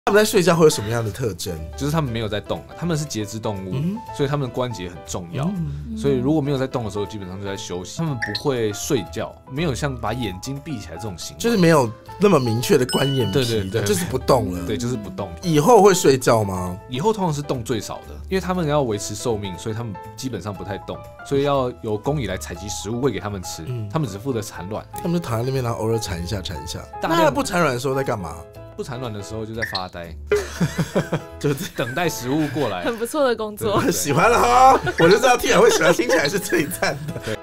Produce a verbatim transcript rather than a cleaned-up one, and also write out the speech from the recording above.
他们在睡觉会有什么样的特征？ 就是他们没有在动，他们是节肢动物，嗯、所以他们的关节很重要。嗯、所以如果没有在动的时候，基本上就在休息。他们不会睡觉，没有像把眼睛闭起来这种行为， 就是没有那么明确的关眼皮，对对对，就是不动了。 对，就是不动。 以后会睡觉吗？ 以后通常是动最少的，因为他们要维持寿命，所以他们基本上不太动，所以要由工蚁来采集食物喂给他们吃，嗯、他们只负责产卵。 他们就躺在那边，然后偶尔产一下，产一下。那他不产卵的时候在干嘛？ 不产卵的时候就在发呆，就是等待食物过来。 很不错的工作， 喜欢了哈！我就知道 Tia 会喜欢，听起来是最赞的。